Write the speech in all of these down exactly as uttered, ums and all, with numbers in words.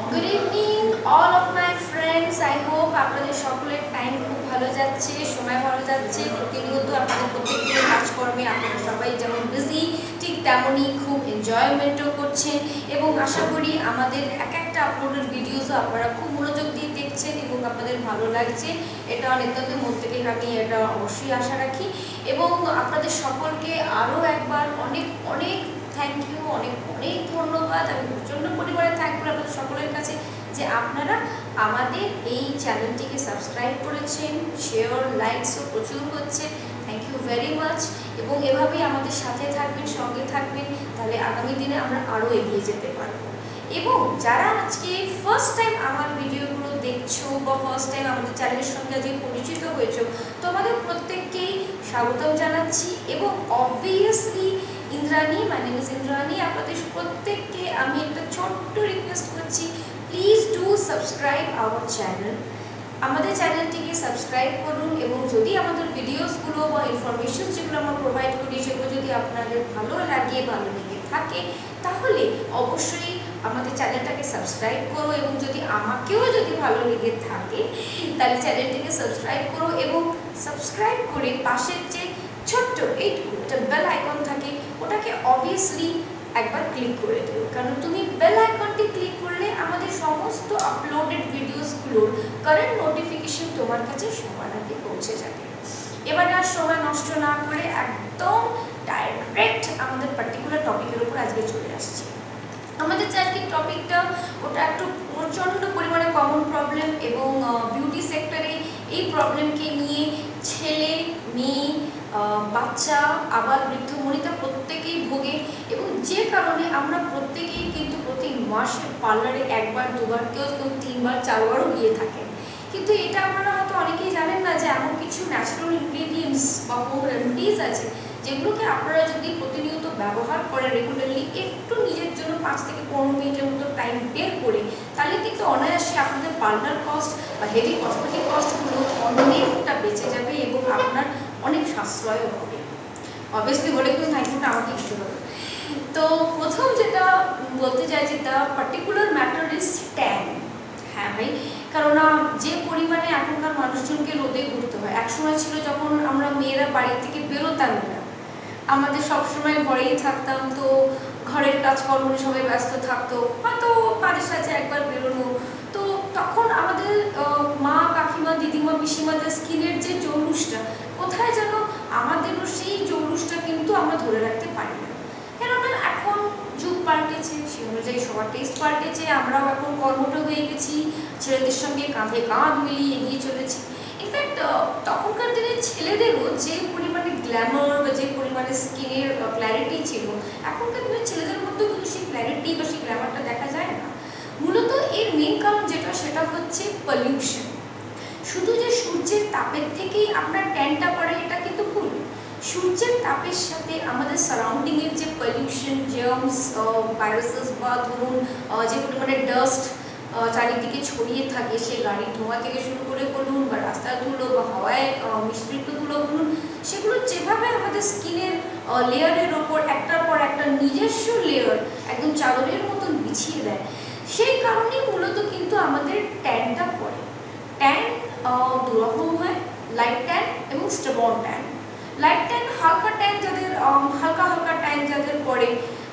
Good evening all of my friends. I hope আপনাদের সকলের time খুব ভালো যাচ্ছে, সময় ভালো যাচ্ছে। প্রতিনিয়ত আপনাদের প্রত্যেকদিনের কাজকর্মে আপনারা সবাই যেমন বিজি, ঠিক তেমনই খুব এনজয়মেন্টও করছেন এবং আশা করি আমাদের এক একটা আপলোডের ভিডিওসও আপনারা খুব মনোযোগ দিয়ে দেখছেন এবং আপনাদের ভালো লাগছে। এটা অনেকটাতে মন থেকে আমি এটা অবশ্যই আশা রাখি এবং আপনাদের সকলকে আরও একবার অনেক অনেক থ্যাংক ইউ, অনেক অনেক ধন্যবাদ। আমি প্রচণ্ড পরিমাণে থ্যাঙ্কফুল আপনাদের সকলের কাছে যে আপনারা আমাদের এই চ্যানেলটিকে সাবস্ক্রাইব করেছেন, শেয়ার লাইকসও প্রচুর হচ্ছে। থ্যাংক ইউ ভেরি মাচ এবং এভাবেই আমাদের সাথে থাকবেন, সঙ্গে থাকবেন, তাহলে আগামী দিনে আমরা আরও এগিয়ে যেতে পারবো। এবং যারা আজকে ফার্স্ট টাইম আমার ভিডিওগুলো দেখছো বা ফার্স্ট টাইম আমাদের চ্যানেলের সঙ্গে আজকে পরিচিত হয়েছো, তোমাদের প্রত্যেককেই স্বাগতম জানাচ্ছি এবং obviously Indrani, my name is Indrani, আপনাদের প্রত্যেককে আমি একটা ছোট্ট রিকোয়েস্ট করছি, please do subscribe our channel. আমাদের চ্যানেলটিকে সাবস্ক্রাইব করুন এবং যদি আমাদের ভিডিওসগুলো বা ইনফরমেশন যেগুলো আমরা প্রোভাইড করি সেগুলো যদি আপনাদের ভালো লাগে, ভালো লেগে থাকে, তাহলে অবশ্যই আমাদের চ্যানেলটাকে সাবস্ক্রাইব করো এবং যদি আমাকেও যদি ভালো লেগে থাকে তাহলে চ্যানেলটিকে সাবস্ক্রাইব করো এবং সাবস্ক্রাইব করে পাশের যে ছোট্ট এইটুকু একটা বেল আইকন থাকে ওটাকে অবভিয়াসলি একবার ক্লিক করে দেবো, কারণ তুমি বেল আইকনটি ক্লিক করলে আমাদের সমস্ত আপলোডেড ভিডিওসগুলোর কারেন্ট নোটিফিকেশন তোমার কাছে সবার আগে পৌঁছে যাবে। এবারে আর সময় নষ্ট না করে একদম ডাইরেক্ট আমাদের পার্টিকুলার টপিকের উপর আজকে চলে আসছি। আমাদের যে আজকের টপিকটা ওটা একটু প্রচণ্ড পরিমাণে কমন প্রবলেম এবং বিউটি সেক্টরে এই প্রবলেমকে নিয়ে ছেলে, মেয়ে, বাচ্চা, আবার বৃদ্ধ বনিতা প্রত্যেকেই ভোগে এবং যে কারণে আমরা প্রত্যেকেই কিন্তু প্রতি মাসে পার্লারে একবার দুবার, কেউ কেউ তিনবার চারবারও গিয়ে থাকেন। কিন্তু এটা আপনারা হয়তো অনেকেই জানেন না যে এমন কিছু ন্যাচারাল ইনগ্রিডিয়েন্টস বা হোম রেমেডিজ আছে যেগুলোকে আপনারা যদি প্রতিনিয়ত ব্যবহার করেন রেগুলারলি, একটু নিজের জন্য পাঁচ থেকে পনেরো মিনিটের মতো টাইম বের করে, তাহলে কিন্তু অনায়াসে আপনাদের পার্লার কস্ট বা হেভি কসমেটিক কস্টগুলো অনেকটা বেঁচে যাবে এবং আপনার অনেক সাশ্রয়ও হবে। অবভিয়াসলি বলে কিন্তু থ্যাংকটা আমাকে দিতে হবে। তো প্রথম যেটা বলতে চাই যে the particular matter is tan. হ্যাঁ ভাই, কারণ যে পরিমাণে এখনকার মানুষজনকে রোদে ঘুরতে হয়, একসময় ছিল যখন আমরা মেয়েরা বাড়ি থেকে বেরোতাম না, আমাদের সবসময় ঘরেই থাকতাম, তো ঘরের কাজকর্ম সবাই ব্যস্ত থাকতো, হয়তো মাঝে সাঝে একবার বেরোনো, তো তখন আমাদের মা, কাকিমা, দিদিমা, পিসিমাদের স্কিনের যে জৌলুসটা কোথায় যেন আমাদেরও সেই জৌলুসটা কিন্তু আমরা ধরে রাখতে পারি না, কেননা এখন যুগ পাল্টেছে, সে অনুযায়ী সবার টেস্ট পাল্টেছে, আমরাও এখন কর্মঠ হয়ে গেছি, ছেলেদের সঙ্গে কাঁধে কাঁধ মিলিয়ে এগিয়ে চলেছি। ইনফ্যাক্ট তখনকার দিনে ছেলেদেরও যে পরিমাণে গ্ল্যামার বা যে পরিমাণে স্কিনের ক্ল্যারিটি ছিল, এখনকার দিনের ছেলেদের মধ্যেও কিন্তু সেই ক্ল্যারিটি বা সেই গ্ল্যামারটা দেখা যায় না। মূলত এর মেন কারণ যেটা সেটা হচ্ছে পলিউশন। শুধু যে সূর্যের তাপের থেকেই আপনার ট্যানটা পড়ে এটা কিন্তু ভুল। সূর্যের তাপের সাথে আমাদের সারাউন্ডিংয়ের যে পলিউশন, জার্মস, ভাইরাসেস বা ধরুন যে পরিমাণে ডাস্ট চারিদিকে ছড়িয়ে থাকে, সে গাড়ির ধোঁয়া থেকে শুরু করে বলুন বা রাস্তার ধুলো বা হাওয়ায় মিশ্রিত ধুলো বলুন, সেগুলো যেভাবে আমাদের স্কিনের লেয়ারের ওপর একটার পর একটা নিজস্ব লেয়ার একদম চাদরের মতন বিছিয়ে দেয়, সেই কারণেই মূলত কিন্তু আমাদের ট্যানটা পড়ে। ট্যান দুরকম হয়, লাইট ট্যান এবং স্টেবন ট্যান। লাইট ট্যান হালকা ট্যান যাদের, হালকা হালকা ট্যান যাদের পড়ে,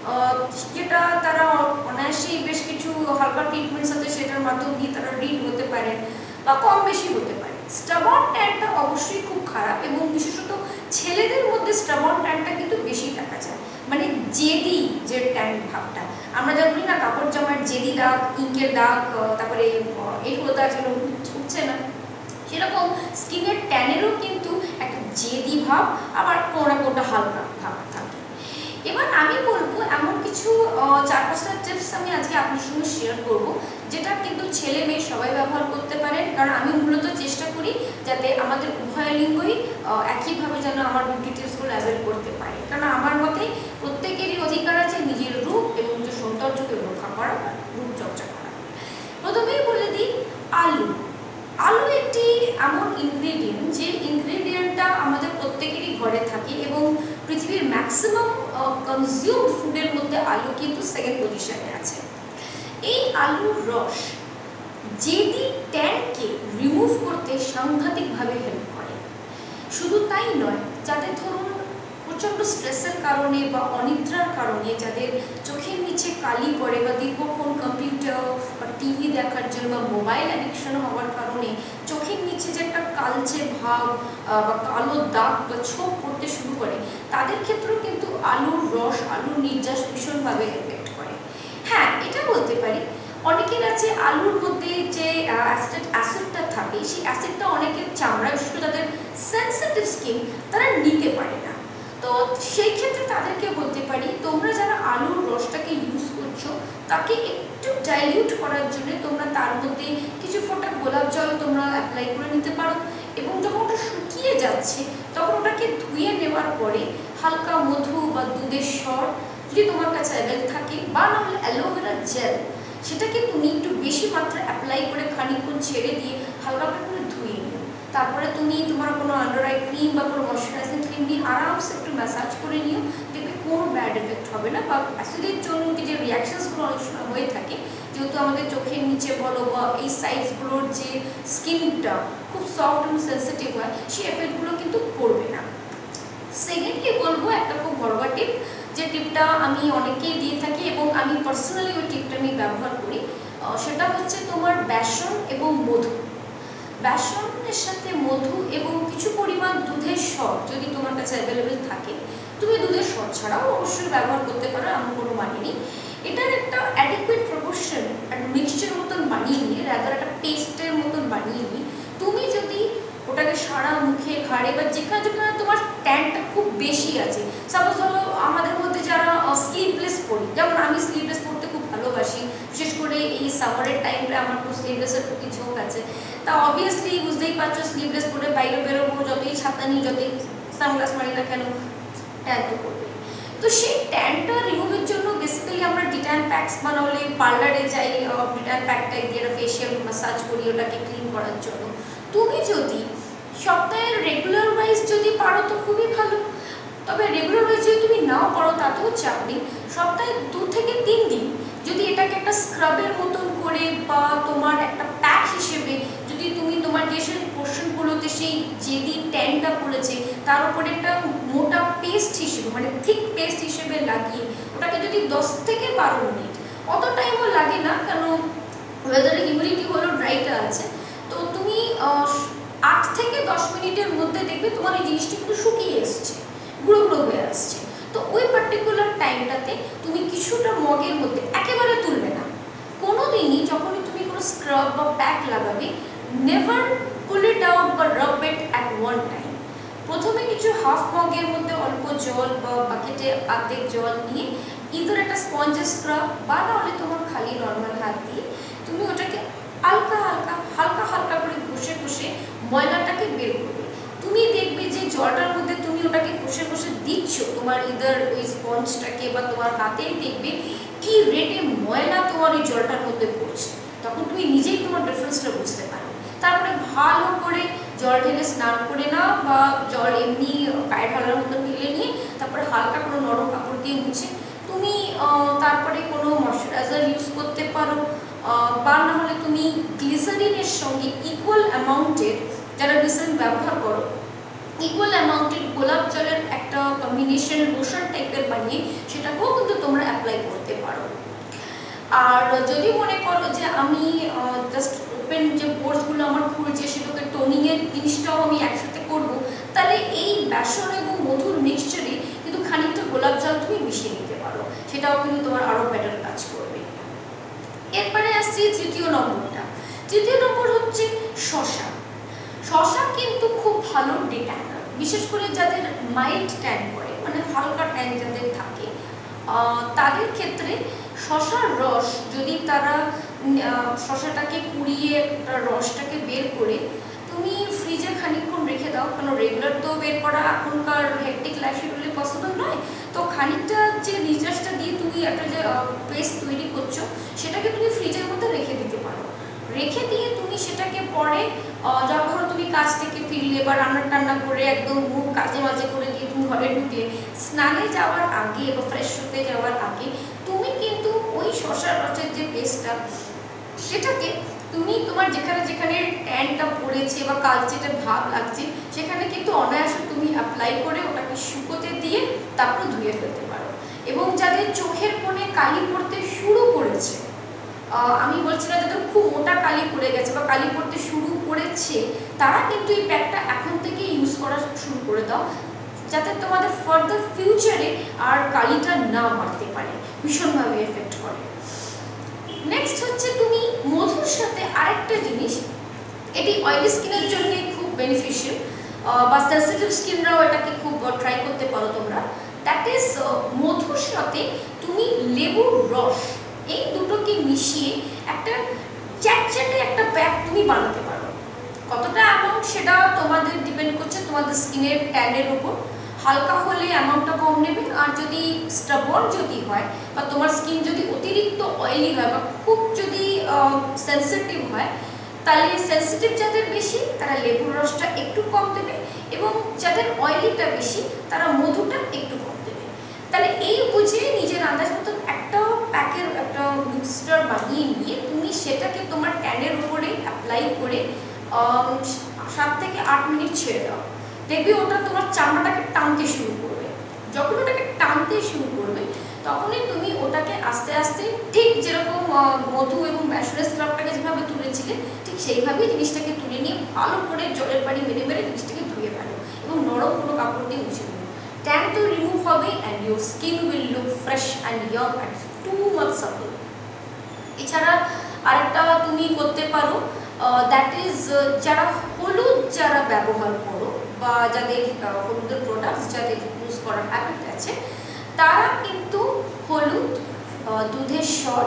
যেটা তারা অনায়াসেই বেশ কিছু হালকা ট্রিটমেন্টস আছে সেটার মাধ্যম দিয়ে তারা রিড হতে পারেন বা কম বেশি হতে পারে। স্টেবন ট্যানটা অবশ্যই খুব খারাপ এবং বিশেষত ছেলেদের মধ্যে স্টেবন ট্যানটা কিন্তু বেশি দেখা যায়, মানে জেদি যে ট্যান ভাবটা আমরা যা বলি না, কাপড় জামার জেদি দাগ, ইঙ্কের দাগ, তারপরে এগুলো দাগ যেন উঠছে না, সেরকম স্কিনের ট্যানেরও কিন্তু একটা জেদি ভাব, আবার কোনটা কোনটা হালকা ভাব থাকে। এবার আমি বলবো এমন কিছু চার পাঁচটা টিপস আমি আজকে আপনার সঙ্গে শেয়ার করবো, যেটা কিন্তু ছেলে মেয়ে সবাই ব্যবহার করতে পারেন, কারণ আমি মূলত চেষ্টা করি যাতে আমাদের উভয় লিঙ্গই একইভাবে যেন আমার বিউটি টিপসগুলো অ্যাভেল করতে পারে, কারণ আমার মতে প্রত্যেকেরই অধিকার আছে নিজের রূপ এবং নিজের সৌন্দর্যকে রক্ষা করা বা রূপচর্চা করা। প্রথমেই বলে দিই আলু। আলু একটি এমন ইনগ্রেডিয়েন্ট যে ইনগ্রেডিয়েন্টটা আমাদের প্রত্যেকেরই ঘরে থাকে এবং পৃথিবীর ম্যাক্সিমাম কনজিউমড ফুডের মধ্যে আলু কিন্তু সেকেন্ড পজিশনে আছে। এই আলুর রস জেদি ট্যানকে রিমুভ করতে সাংঘাতিকভাবে হেল্প করে। শুধু তাই নয়, যাদের ধরুন প্রচণ্ড স্ট্রেসের কারণে বা অনিদ্রার কারণে যাদের চোখের নিচে কালি পড়ে বা দীর্ঘক্ষণ কম্পিউটার বা টিভি দেখার জন্য বা মোবাইল অ্যাডিকশন হওয়ার কারণে চোখের নিচে যে একটা কালচে ভাব বা কালো দাগ বা ছোপ পড়তে শুরু করে, তাদের ক্ষেত্রেও কিন্তু আলুর রস, আলুর নির্যাস ভীষণভাবে এফেক্ট করে। হ্যাঁ, এটা বলতে পারি অনেকের আছে আলুর মধ্যে যে অ্যাসিড অ্যাসিডটা থাকে, সেই অ্যাসিডটা অনেকের চামড়া, বিশেষ করে যাদের সেন্সিটিভ স্কিন, তারা নিতে পারে না। তো সেই ক্ষেত্রে তাদেরকে বলতে পারি, তোমরা যারা আলুর রসটাকে ইউজ করছো তাকে একটু ডাইলিউট করার জন্য তোমরা তার মধ্যে কিছু ফোঁটা গোলাপ জল তোমরা অ্যাপ্লাই করে নিতে পারো, এবং যখন ওটা শুকিয়ে যাচ্ছে তখন ওটাকে ধুয়ে নেওয়ার পরে হালকা মধু বা দুধের স্বর যদি তোমার কাছে অ্যাভেল থাকে, বা নাহলে অ্যালোভেরা জেল, সেটাকে তুমি একটু বেশি মাত্রা অ্যাপ্লাই করে খানিকক্ষণ ছেড়ে দিয়ে হালকা করে ধুয়ে নিও। তারপরে তুমি তোমার কোনো আন্ডার আই ক্রিম বা কোনো ময়শ্চারাইজিং ক্রিম দিয়ে আরামসে একটু ম্যাসাজ করে নিও, দেখবে কোনো ব্যাড এফেক্ট হবে না। বা অ্যাসিডের জন্য যে রিয়াকশনসগুলো অনেক সময় হয়ে থাকে, যেহেতু আমাদের চোখের নিচে বলো বা এই সাইডসগুলোর যে স্কিনটা খুব সফট এবং সেন্সিটিভ হয়, সেই এফেক্টগুলো কিন্তু পড়বে না। সেকেন্ডলি বলবো একটা খুব ঘরোয়া টিপ, যে টিপটা আমি অনেকেই দিয়ে থাকি এবং আমি পার্সোনালি ওই টিপটা আমি ব্যবহার করি। সেটা হচ্ছে তোমার বেসন এবং মধু। বেসনের সাথে মধু এবং কিছু পরিমাণ দুধের স্বর যদি তোমার কাছে অ্যাভেলেবেল থাকে, তুমি দুধের স্বর ছাড়াও অবশ্যই ব্যবহার করতে পারো, এমন কোনো মানে নেই। এটার একটা অ্যাডিকুয়েট প্রপোর্শন, একটা মিক্সচার মতন বানিয়ে নিয়ে, রাদার একটা পেস্টের মতন বানিয়ে নিয়ে তুমি যদি ওটাকে সারা মুখে, ঘাড়ে বা যেখানে যেখানে তোমার ট্যানটা খুব বেশি আছে, সাপোজ ধরো আমাদের মধ্যে যারা স্লিভলেস পরি, যেমন আমি স্লিভলেস পরতে খুব ভালোবাসি, বিশেষ করে এই সামারের টাইমটা আমার খুব স্লিভলেসের প্রতি ঝোঁক আছে, তা অবভিয়াসলি বুঝতেই পারছো স্লিভলেস পরে বাইরে বেরোবো, যতই ছাতা নিই, যতই সানগ্লাস মারি না কেন, ট্যান তো করবে। তো সেই ট্যানটা রিমুভের জন্য বেসিক্যালি আমরা ডিট্যান প্যাকস বানালে পার্লারে যাই, ডিট্যান প্যাকটা দিয়ে ফেশিয়াল মাসাজ করি ওটাকে ক্লিন করার জন্য। তুমি যদি সপ্তাহের রেগুলার ওয়াইজ যদি পারো তো খুবই ভালো, তবে রেগুলার ওয়াইজ যদি তুমি নাও পারো তাতেও চাপ নেই, সপ্তাহে দু থেকে তিন দিন যদি এটাকে একটা স্ক্রাবের মতন করে বা তোমার একটা প্যাক হিসেবে যদি তুমি তোমার যে সেই পোর্শনগুলোতে সেই যেদি ট্যানটা পড়েছে তার উপরে একটা মোটা পেস্ট হিসেবে, মানে থিক পেস্ট হিসেবে লাগিয়ে ওটাকে যদি দশ থেকে বারো মিনিট, অত টাইমও লাগে না, কারণ ওয়েদারে হিউমিডিটি হলো ড্রাইটা আছে, তো তুমি আট থেকে দশ মিনিটের মধ্যে দেখবে তোমার এই জিনিসটা কিন্তু শুকিয়ে এসছে, গুঁড়ো গুঁড়ো হয়ে আসছে। তো ওই পার্টিকুলার টাইমটাতে তুমি কিছুটা মগের মধ্যে, একেবারে তুলবে না কোনো দিনই, যখনই তুমি কোনো স্ক্রাব বা প্যাক লাগাবে, নেভার পুল ইট আউট বা rub it at one time. প্রথমে কিছু হাফ মগের মধ্যে অল্প জল বা বাকেটে আর্ধেক জল নিয়ে ইঁদুর একটা স্পঞ্জের স্ক্রাব বা নাহলে তোমার খালি নর্মাল হাত দিয়ে তুমি ওটাকে হালকা হালকা হালকা হালকা করে ঘষে ঘষে ময়লাটাকে বের করবে। তুমি দেখবে যে জলটার মধ্যে তুমি ওটাকে ঘষে ঘষে দিচ্ছ তোমার ইদার ওই স্পঞ্জটাকে বা তোমার হাতেই দেখবে কি রেটে ময়লা তোমার ওই জলটার মধ্যে পড়ছে, তখন তুমি নিজেই তোমার ডিফারেন্সটা বুঝতে পারবে। তারপরে ভালো করে জল ঢেলে স্নান করে নাও বা জল এমনি গায়ে ঢালার মতন ঢেলে নিয়ে তারপরে হালকা কোনো নরম কাপড় দিয়ে মুছে তুমি তারপরে কোনো ময়শ্চারাইজার ইউজ করতে পারো, বা না হলে তুমি গ্লিসারিনের সঙ্গে ইকুয়াল অ্যামাউন্টের, যারা গ্লিসারিন ব্যবহার করো, ইকুয়াল অ্যামাউন্টের গোলাপ জলের একটা কম্বিনেশন লোশন টাইপের বানিয়ে সেটাকেও কিন্তু তোমরা অ্যাপ্লাই করতে পারো। আর যদি মনে করো যে আমি জাস্ট ওপেন যে পোর্সগুলো আমার খুলছে সেটাকে টোনিংয়ের জিনিসটাও আমি একসাথে করব, তাহলে এই বেসন এবং মধুর মিক্সচারে কিন্তু খানিকটা গোলাপ জল তুমি মিশিয়ে নিতে পারো, সেটাও কিন্তু তোমার আরও বেটার কাজ করবে। এরপরে আসছি তৃতীয় নম্বরটা। তৃতীয় নম্বর হচ্ছে শসা। শসা কিন্তু খুব ভালো ডেট্যানার, বিশেষ করে যাদের মাইল্ড ট্যান করে, মানে হালকা ট্যান যাদের থাকে, তাদের ক্ষেত্রে শসার রস যদি তারা শসাটাকে কুড়িয়ে রসটাকে বের করে তুমি ফ্রিজে খানিকক্ষণ রেখে দাও, কারণ রেগুলার তো বের করা এখনকার হেকটিক লাইফ শিডিউলে পসিবল নয়, তো খানিকটা যে রিচার্জটা দিয়ে তুমি একটা যে পেস্ট তৈরি করছো সেটাকে তুমি ফ্রিজের মধ্যে রেখে দিতে পারো। রেখে দিয়ে তুমি সেটাকে পরে যখন তুমি কাজ থেকে ফিরলে বা রান্না টান্না করে একদম মুখ কাজে মাঝে করে দিয়ে তুমি ঘরে ঢুকলে, স্নানে যাওয়ার আগে বা ফ্রেশ হতে যাওয়ার আগে তুমি কিন্তু ওই ওই শসার রসের যে পেস্টটা সেটাকে তুমি তোমার যেখানে যেখানে ট্যানটা পড়েছে বা কালচেটে ভাব লাগছে সেখানে কিন্তু অনায়াসে তুমি অ্যাপ্লাই করে ওটাকে শুকোতে দিয়ে তারপর ধুয়ে ফেলতে পারো। এবং যাদের চোখের কোণে কালি পড়তে শুরু করেছে, আমি বলছি না যাদের খুব মোটা কালি পড়ে গেছে বা কালি পড়তে শুরু করেছে, তারা কিন্তু এই প্যাকটা এখন থেকে ইউজ করা শুরু করে দাও, যাতে তোমাদের ফার্দার ফিউচারে আর কালিটা না বাড়তে পারে, ভীষণভাবে এফেক্ট করে। নেক্সট হচ্ছে তুমি মধুর সাথে আরেকটা জিনিস, এটি অয়েলি স্কিনের জন্য খুব বেনিফিশিয়াল বা সেন্সিটিভ স্কিনরাও এটাকে খুব ট্রাই করতে পারো তোমরা। দ্যাট ইজ মধুর সাথে তুমি লেবুর রস এই দুটোকে মিশিয়ে একটা চ্যাটচ্যাটে একটা প্যাক তুমি বানাতে পারো। কতটা অ্যামাউন্ট সেটা তোমাদের ডিপেন্ড করছে তোমাদের স্কিনের ট্যানের উপর। হালকা হলে অ্যামাউন্টটা কম নেবে, আর যদি স্টাবর্ন যদি হয় বা তোমার স্কিন যদি অতিরিক্ত অয়েলি হয় বা খুব যদি সেন্সিটিভ হয়, তাহলে সেন্সিটিভ যাদের বেশি তারা লেবুর রসটা একটু কম দেবে, এবং যাদের অয়েলিটা বেশি তারা মধুটা একটু কম দেবে। তাহলে এই বুঝে নিজের আন্দাজ মতন একটা প্যাকের একটা মিক্সচার বানিয়ে নিয়ে তুমি সেটাকে তোমার ট্যানের উপরে অ্যাপ্লাই করে সাত থেকে আট মিনিট ছেড়ে দাও। দেখবি ওটা তোমার চামড়াটাকে টানতে শুরু করবে। যখন ওটাকে টানতে শুরু করবে তখনই তুমি ওটাকে আস্তে আস্তে ঠিক যেরকম মধু এবং বেসনের স্ক্রাবটাকে যেভাবে তুলেছিলে ঠিক সেইভাবেই জিনিসটাকে তুলে নিয়ে ভালো করে জলের পানি মেরে মেরে জিনিসটাকে ধুয়ে ফেলো এবং নরম কোনো কাপড় দিয়ে মুছে নেবে। ট্যান তো রিমুভ হবে and your skin will look fresh and young and too much supple. এছাড়া আরেকটা তুমি করতে পারো, দ্যাট ইজ যারা হলুদ যারা ব্যবহার করো বা যাদের হলুদের প্রোডাক্টস যাদের ইউজ করার হ্যাবিট আছে, তারা কিন্তু হলুদ, দুধের স্বর,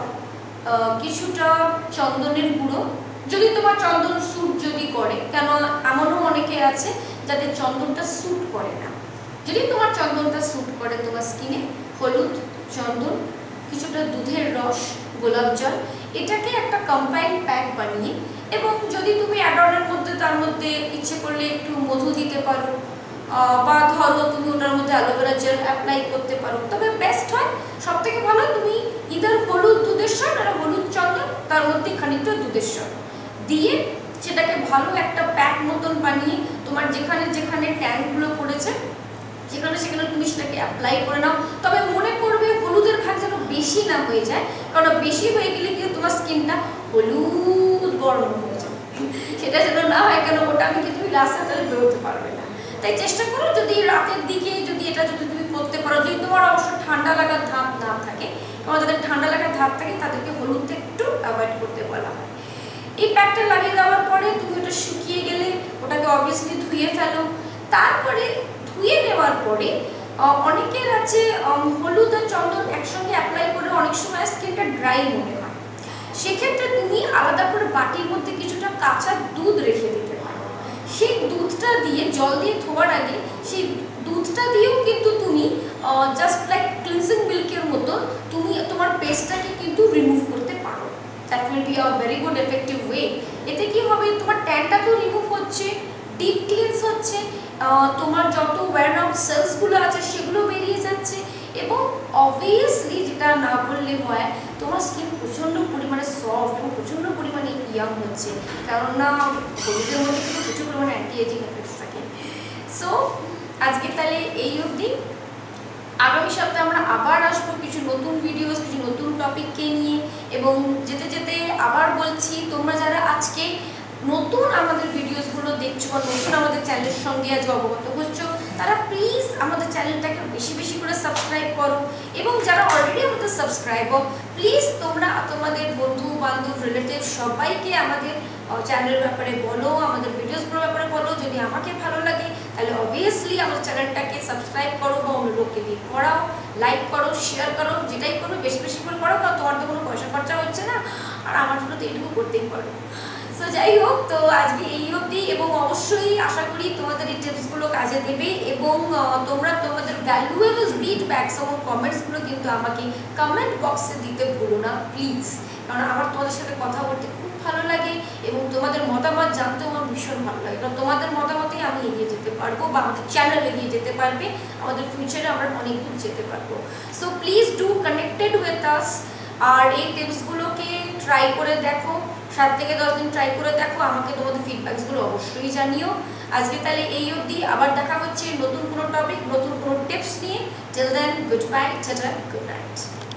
কিছুটা চন্দনের গুঁড়ো, যদি তোমার চন্দন স্যুট যদি করে, কেন এমনও অনেকে আছে যাদের চন্দনটা স্যুট করে না, যদি তোমার চন্দনটা স্যুট করে তোমার স্কিনে, হলুদ, চন্দন, কিছুটা দুধের রস, গোলাপ জল, এটাকে একটা কম্বাইন্ড প্যাক বানিয়ে, এবং যদি তুমি অ্যাডনের মধ্যে তার মধ্যে ইচ্ছে করলে একটু মধু দিতে পারো বা ধরো তুমি ওটার মধ্যে অ্যালোভেরা জেল অ্যাপ্লাই করতে পারো, তবে বেস্ট হয় সব থেকে ভালো তুমি ইদার হলুদ দুধের স্বর আর হলুদ চন্দন তার মধ্যে খানিকটা দুধের স্বর দিয়ে সেটাকে ভালো একটা প্যাক মতন বানিয়ে তোমার যেখানে যেখানে ট্যানগুলো পড়েছে যেখানে সেখানে তুমি সেটাকে অ্যাপ্লাই করে নাও। তবে মনে করবে হলুদের ভাগ যেন বেশি না হয়ে যায়, কারণ বেশি হয়ে গেলে কিন্তু তোমার স্কিনটা হলুদ বর্ণ হয়ে যাবে, সেটা যেন না হয়, কেন ওটা আমি কিন্তু তুমি রাস্তায় তাহলে বেরোতে পারবে না। তাই চেষ্টা করো যদি রাতের দিকে যদি এটা যদি তুমি করতে পারো, যদি তোমার অবশ্য ঠান্ডা লাগার ধাপ না থাকে, কারণ যাদের ঠান্ডা লাগার ধাপ থাকে তাদেরকে হলুদটা একটু অ্যাভয়েড করতে বলা হয়। এই প্যাকটা লাগিয়ে দেওয়ার পরে তুমি ওটা শুকিয়ে গেলে ওটাকে অবভিয়াসলি ধুয়ে ফেলো। তারপরে ধুয়ে নেওয়ার পরে অনেকের আছে হলুদ আর চন্দন একসঙ্গে অ্যাপ্লাই করে অনেক সময় স্কিনটা ড্রাই মনে হয়, সেক্ষেত্রে তুমি আলাদা করে বাটির মধ্যে কিছুটা কাঁচা দুধ রেখে দিতে পারো। সেই দুধটা দিয়ে জল দিয়ে ধোয়ার আগে সেই দুধটা দিয়েও কিন্তু তুমি জাস্ট লাইক ক্লিনজিং মিল্কের মতো তুমি তোমার পেস্টটাকে কিন্তু রিমুভ করতে পারো। That will be a very good effective way. এতে কি হবে, তোমার ট্যানটাকেও রিমুভ হচ্ছে, ডিপ ক্লিনস হচ্ছে, তোমার যত ওয়্যার আউট সেলসগুলো আছে সেগুলো বেরিয়ে যাচ্ছে, এবং অবভিয়াসলি যেটা না বললে হয় তোমার স্কিন প্রচণ্ড পরিমাণে সফট এবং প্রচণ্ড পরিমাণে ইয়াং হচ্ছে, কেননা হলুদের মধ্যে কিন্তু প্রচুর পরিমাণে অ্যান্টি এজিং এফেক্টস থাকে। সো আজকে তাহলে এই অবধি। আগামী সপ্তাহে আমরা আবার আসবো কিছু নতুন ভিডিওস, কিছু নতুন টপিককে নিয়ে, এবং যেতে যেতে আবার বলছি তোমরা যারা আজকে নতুন আমাদের ভিডিওসগুলো দেখছো বা নতুন আমাদের চ্যানেলের সঙ্গে আজ অবগত হচ্ছো, তারা প্লিজ আমাদের চ্যানেলটাকে বেশি বেশি করে সাবস্ক্রাইব করো, এবং যারা অলরেডি আমাদের সাবস্ক্রাইবার প্লিজ তোমরা তোমাদের বন্ধু বান্ধব রিলেটিভ সবাইকে আমাদের চ্যানেলের ব্যাপারে বলো, আমাদের ভিডিওসগুলোর ব্যাপারে বলো। যদি আমাকে ভালো লাগে তাহলে অবভিয়াসলি আমাদের চ্যানেলটাকে সাবস্ক্রাইব করো বা অন্য লোককে দিয়ে করাও, লাইক করো, শেয়ার করো, যেটাই করো বেশি বেশি করে করো, কারণ তোমার তো কোনো পয়সা খরচা হচ্ছে না, আর আমার জন্য তো এইটুকু করতেই পারো। সো যাই হোক, তো আজকে এই অবধি, এবং অবশ্যই আশা করি তোমাদের এই টিপসগুলো কাজে দেবে, এবং তোমরা তোমাদের ভ্যালুয়েবল ফিডব্যাকস এবং কমেন্টসগুলো কিন্তু আমাকে কমেন্ট বক্সে দিতে ভুলো না প্লিজ, কারণ আমার তোমাদের সাথে কথা বলতে খুব ভালো লাগে এবং তোমাদের মতামত জানতেও আমার ভীষণ ভালো লাগে, কারণ তোমাদের মতামতেই আমি এগিয়ে যেতে পারবো বা আমাদের চ্যানেল এগিয়ে যেতে পারবে, আমাদের ফিউচারে আমরা অনেক দূর যেতে পারবো। So please do connected with us আর এই টিপসগুলোকে ট্রাই করে দেখো, সাত থেকে দশ দিন ট্রাই করে দেখো, আমাকে তোমাদের ফিডব্যাকসগুলো অবশ্যই জানিও। আজকে তাহলে এই অবধি, আবার দেখা হচ্ছে নতুন কোনো টপিক, নতুন কোনো টিপস নিয়ে। Till then, good bye, tata, good night.